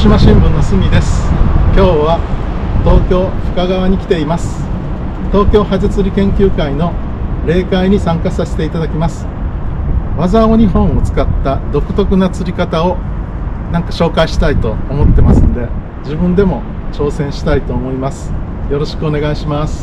島新聞の住です。今日は東京深川に来ています。東京ハゼ釣り研究会の例会に参加させていただきます。技鬼本を使った独特な釣り方を紹介したいと思ってますんで、自分でも挑戦したいと思います。よろしくお願いします。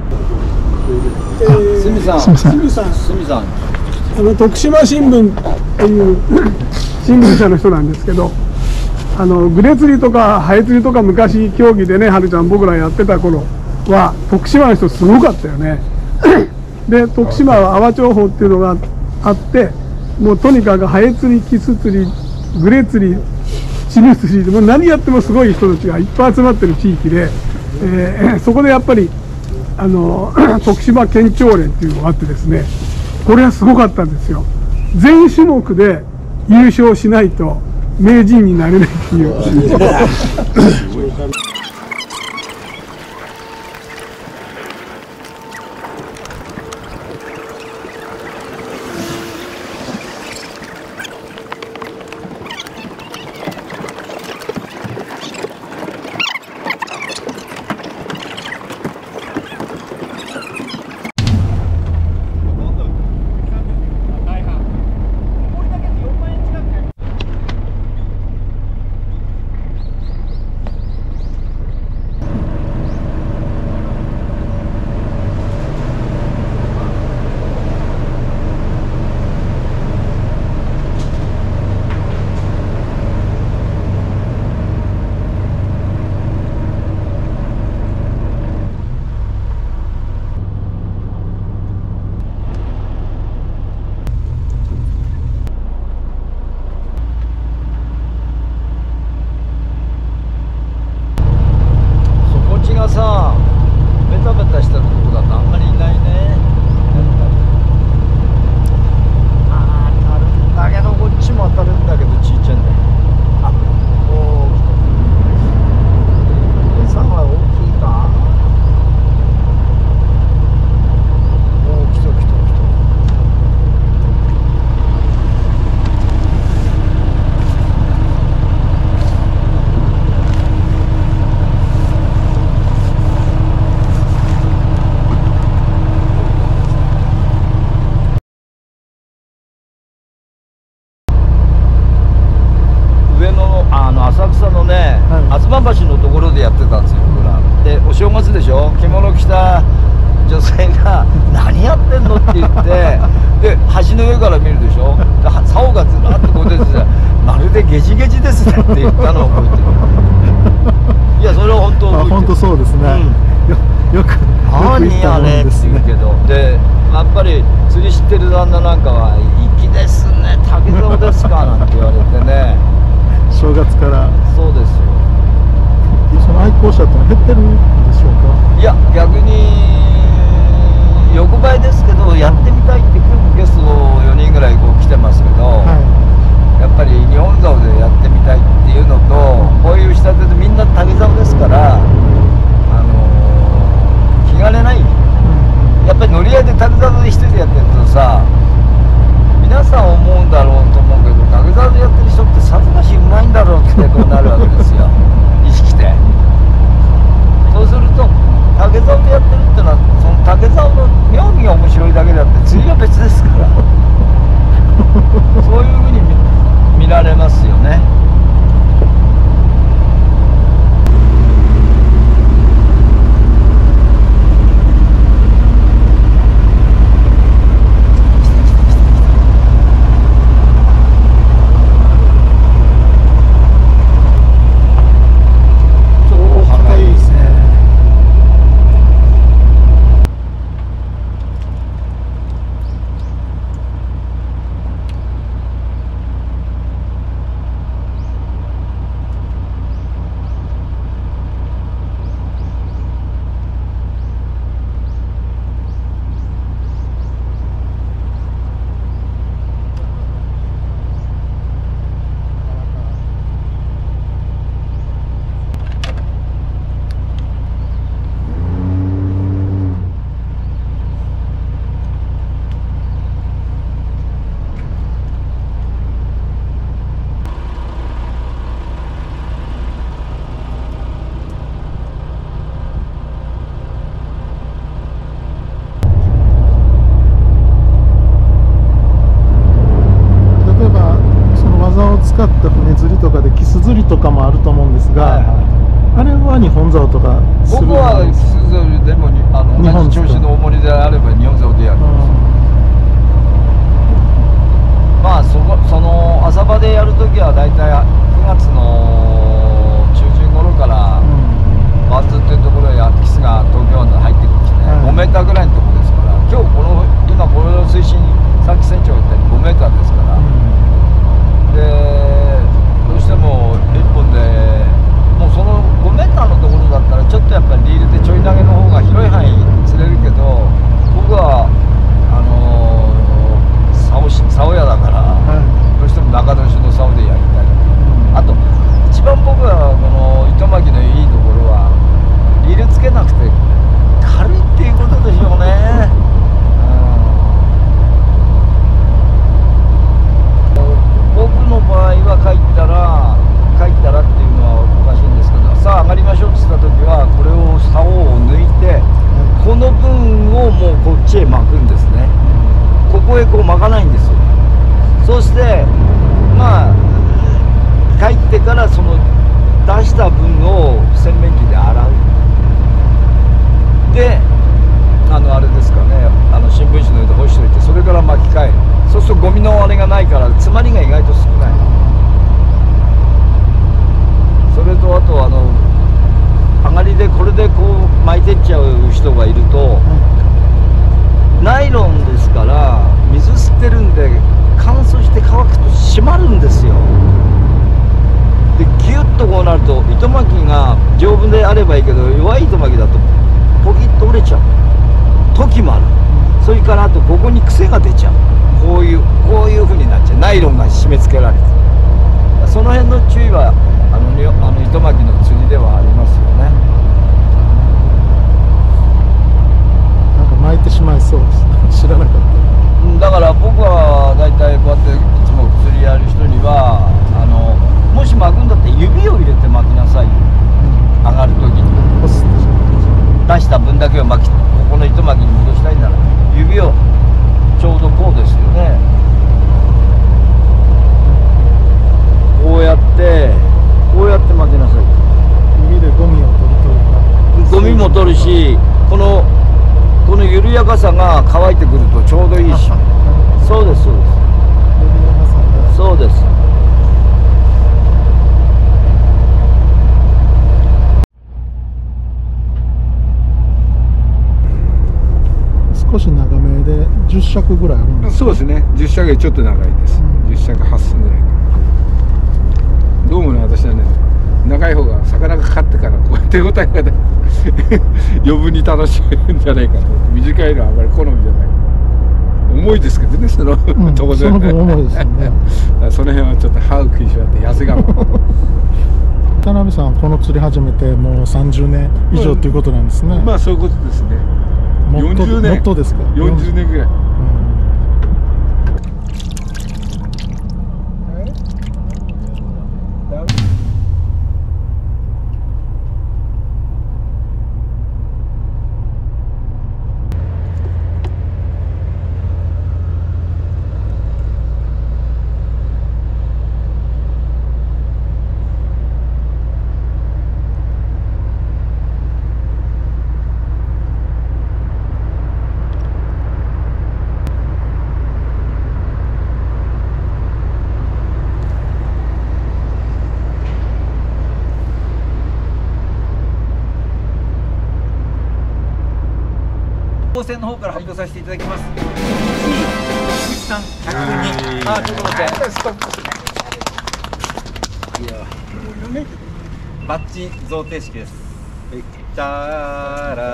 すみさん、 徳島新聞っていう新聞社の人なんですけど、グレ釣りとかハエ釣りとか昔競技でね、はるちゃん僕らやってた頃は徳島の人すごかったよね。で徳島は阿波長法っていうのがあって、もうとにかくハエ釣り、キス釣り、グレ釣り、チヌ釣りでもう何やってもすごい人たちがいっぱい集まってる地域で、そこでやっぱり徳島県庁連っていうのがあってですね、これはすごかったんですよ。全種目で優勝しないと名人になれないっていうさ、ベタベタしたとこだとあんまりいないね。当たるんだけど、こっちも当たるんだけどちっちゃいんだよ。餌が大きいか。来た。浅草のね、吾妻橋のところでやってたんですよ、僕ら。で、お正月でしょ、着物着た女性が「何やってんの?」って言って、で橋の上から見るでしょ、竿がずらっとこう出てて「まるでゲジゲジですね」って言ったのを覚えてる。いや、それは本当覚えてる。 本当そうですね、よく 「何やね」って言うけど、でやっぱり釣り知ってる旦那なんかは「粋ですね、竹竿ですか」なんて言われてね。 正月からそうですよ。 その愛好者ってのは減ってるんでしょうか。 いや、逆に横ばいですけど、やってみたいってゲスト4人ぐらい来てますけど、やっぱり日本竿でやってみたいっていうのと、こういう仕立てでみんな竹竿ですから、気兼ねない。やっぱり乗り合いで竹竿で一人でやってるとさ、皆さん思うんだろうと思うけど、竹竿でやってる人ってさぞかしうまいんだろうってこうなるわけですよ、意識して。そうすると竹竿でやってるってのは、その竹竿の妙味が面白いだけであって釣りは別ですからそういうふうに見られますよね。 すずりとかもあると思うんですが、あれは日本竿とかする僕はすずりでも同じ調子の重りであれば日本竿でやるんです。まあその浅場でやるときはだいたい9月の中旬頃からバンズっていうところへキスが東京湾に入ってくるんですね、5メーターぐらいのところですから、今日今この水深さっき船長言ったように5メーターですから、でどうしても1本でもうその5メーターのところだったらちょっとやっぱりリールでちょい投げの方が広い範囲釣れるけど、僕は竿屋だから、どうしても中年の竿でやりたい。あと一番僕はこの糸巻きのいいところはリールつけなくて軽いっていうことでしょうね。僕の場合は帰ったらっていうのはおかしいんですけど、さあ上がりましょうって言った時はこれを竿を抜いてこの分をもうこっちへ巻くんですね。ここへこう巻かないんですよ。そしてまあ帰ってからその出した分を洗面器で洗う。であれですかね、新聞紙の上で干しといてそれから巻き替える。そうするとゴミのあれがないから詰まりが意外と少ない。それとあと上がりでこれでこう巻いてっちゃう人がいると、ナイロンですから水吸ってるんで乾燥して乾くと締まるんですよ。でギュッとこうなると糸巻きが丈夫であればいいけど、弱い糸巻きだとポキッと折れちゃう時もある。それからあとここに癖が出ちゃう。こういう風になっちゃう。ナイロンが締め付けられて、その辺の注意は糸巻きの釣りではありますよね。 なんか巻いてしまいそうです。知らなかった。 だから僕はだいたいこうやっていつも釣りやる人にはもし巻くんだって指を入れて巻きなさいよ。上がる時に出した分だけをここの糸巻きに戻したいなら指をちょうどこうですよね。こうやって巻きなさい。 指でゴミを取るというか、 ゴミも取るし、この緩やかさが乾いてくるとちょうどいいし。そうですそうです。そうです。 少し長めで10尺ぐらいあるんですか。 そうですね、10尺よりちょっと長いです。10尺8寸ぐらい。どうもね、私はね、長い方が魚がかかってからこう手応えがね余分に楽しめるんじゃないかと。短いのはあまり好みじゃない。重いですけどね、そのとこで、 その分重いですよね。 その辺はちょっと歯を食いしばって痩せ我慢。 田辺さんこの釣り始めてもう30年以上ということなんですね。 まあそういうことですね。40年、 もっとですか。 40年ぐらい。 当選の方から発表させていただきます。菊池さん102。あ、ちょっと待って。ストップですね。いや。バッジ贈呈式です。じゃーら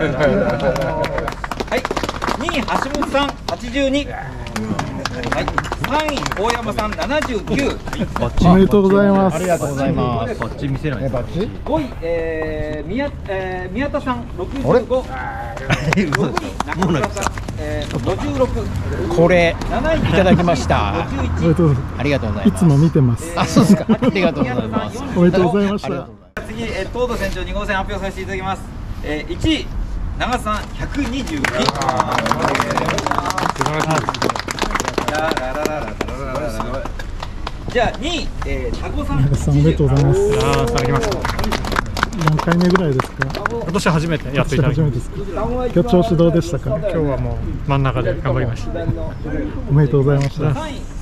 はい。2位橋本さん82。はい。3位大山さん79。 おめでとうございます。 ありがとうございます。バッジ見せない。バッジ 5位、宮田さん65。6位中村さん56。 これいただきました。 ありがとうございます。いつも見てます。 あ、そうですか。ありがとうございます。 おめでとうございました。 次、東土船長2号線発表させていただきます。1位長さん122。 じゃあ2位、タコさん。 宮口さんおめでとうございます。 いただきました。 何回目ぐらいですか？ 今年初めてやっていただきまし初めてですか？今日調子どうでしたか？ た。今日はもう真ん中で頑張りました。 おめでとうございました。お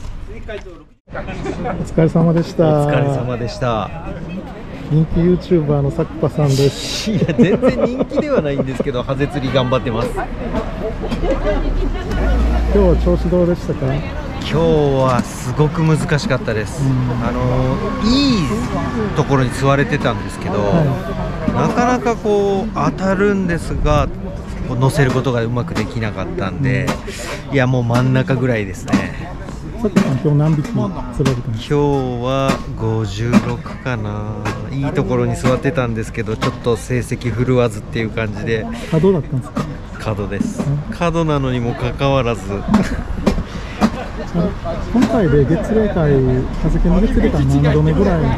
疲れ様でした。 お疲れ様でした。 人気 YouTuber のサクパさんです。 いや全然人気ではないんですけど、ハゼ釣り頑張ってます。 今日は調子どうでしたか？ 今日はすごく難しかったです。いいところに座れてたんですけど、なかなかこう当たるんですが、こう乗せることがうまくできなかったんで、いやもう真ん中ぐらいですね。 さっき今日何匹釣られたんですか？ 今日は56かな。いいところに座ってたんですけど、ちょっと成績振るわずっていう感じで。 角だったんですか？ 角です。角なのにもかかわらず。 今回で月例会、ハゼケの月例会何度目ぐらい？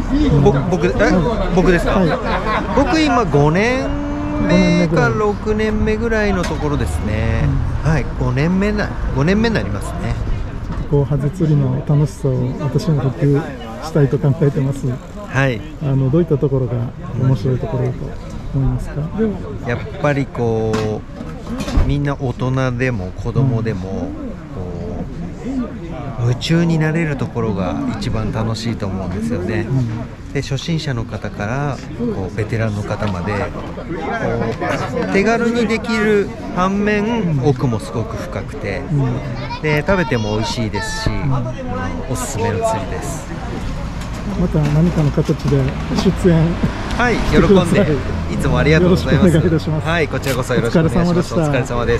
僕ですか？ はい、 僕今5年目か6年目ぐらいのところですね。はい、5年目になりますね。 こうハゼ釣りの楽しさを私も普及したいと考えてます。 はい。 どういったところが面白いところだと思いますか？ やっぱりこうみんな大人でも子供でも、こう夢中になれるところが一番楽しいと思うんですよね。で初心者の方からこうベテランの方までこう手軽にできる反面、奥もすごく深くて、で食べても美味しいですし、おすすめの釣りです。 また何かの形で出演、 はい、喜んでいつもありがとうございます。 よろしくお願いいたします。 はい、こちらこそよろしくお願いします。お疲れ様です。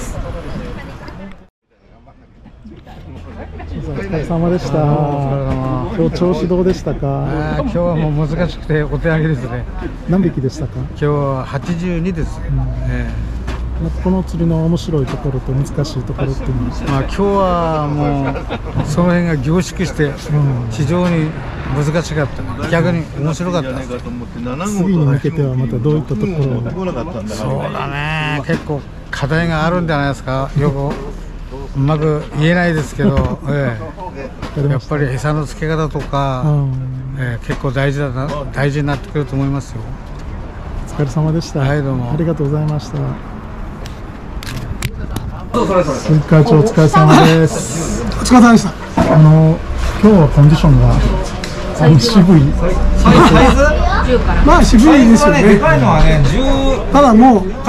お疲れ様でした。今日調子どうでしたか？ 今日はもう難しくてお手上げですね。 何匹でしたか？ 今日は82です。 この釣りの面白いところと難しいところっていうのは、 今日はもうその辺が凝縮して非常に難しかった。逆に面白かったです。 次に向けてはまたどういったところを？ そうだね、結構課題があるんじゃないですか。よくうまく言えないですけど、やっぱり餌の付け方とか、結構大事になってくると思いますよ。 お疲れ様でした。 はい、どうもありがとうございました。鈴木会長お疲れ様です。 お疲れ様でした。 今日はコンディションが渋い。 まあ渋いですよね。ただもう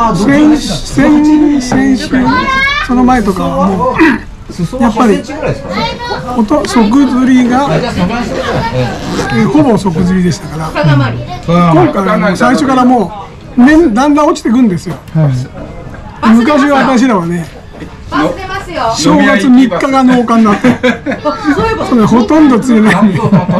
先週その前とかはもうやっぱり即釣りがほぼ即釣りでしたから、今回はもう最初からもうだんだん落ちていくんですよ。昔は私らはね、正月3日が農家になってそれほとんど釣れないんで、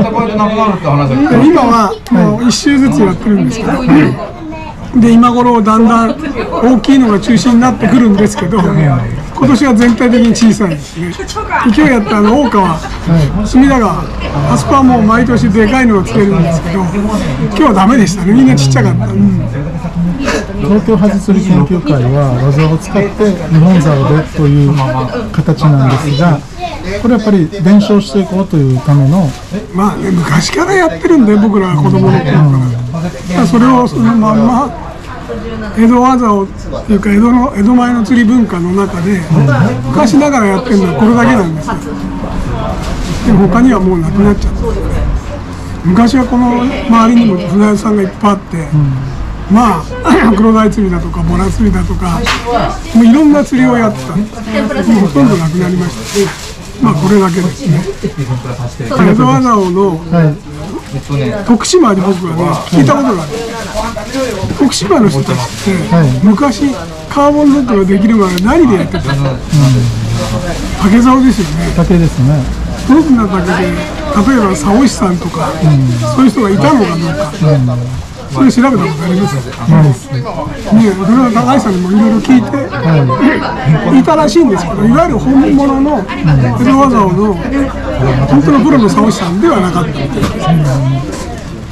今はもう1周ずつやってるんですから、で今頃だんだん大きいのが中心になってくるんですけど、今年は全体的に小さいですね。勢いやった大川、隅田川、あそこはもう毎年でかいのが釣れるんですけど、今日はダメでしたね。みんなちっちゃかった。 東京ハゼ釣り研究会は技を使って日本竿でという形なんですが、これやっぱり伝承していこうというための、 まあね、昔からやってるんで、僕らは子供の頃から。それをそのまんま江戸技をっていうか江戸前の釣り文化の中で昔ながらやってるのはこれだけなんですよ。でも他にはもうなくなっちゃった。昔はこの周りにも船屋さんがいっぱいあって、まあ黒鯛釣りだとかボラ釣りだとか、もういろんな釣りをやってたんです。もうほとんどなくなりましたね。まあこれだけですね。江戸技王の徳島で僕はね聞いたことがある。徳島の人たちって昔カーボンロックができる前は何でやってたの？竹竿ですよね。 竹ですね。 どんな竹で、例えば竿師さんとか、そういう人がいたのかどうか、それ調べたことありますか？ ないですね。 それは高橋さんにもいろいろ聞いて、いたらしいんですけど、いわゆる本物の江戸技王の本当のプロの竿師さんではなかったみたいです。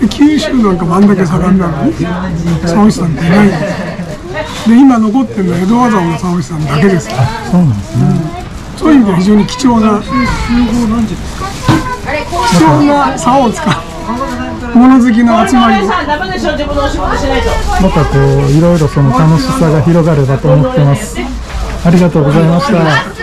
九州なんかもあんだけ盛んなのに竿師さんっていないので、今残ってるのは江戸技王の竿師さんだけですから。 そうなんですね。 そういう意味では非常に貴重な。 貴重な竿を使う物好きの集まりをまたこういろいろその楽しさが広がればと思ってます。ありがとうございました。